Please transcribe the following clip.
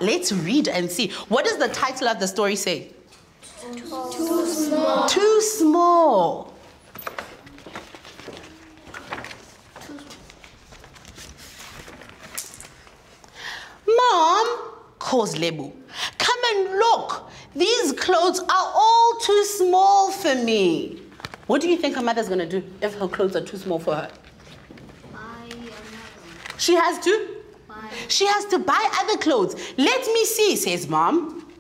let's read and see. What does the title of the story say? Too small. Too small. Mom, calls Lebu, come and look. These clothes are all too small for me. What do you think her mother's going to do if her clothes are too small for her? She has to? She has to buy other clothes. Let me see, says Mom.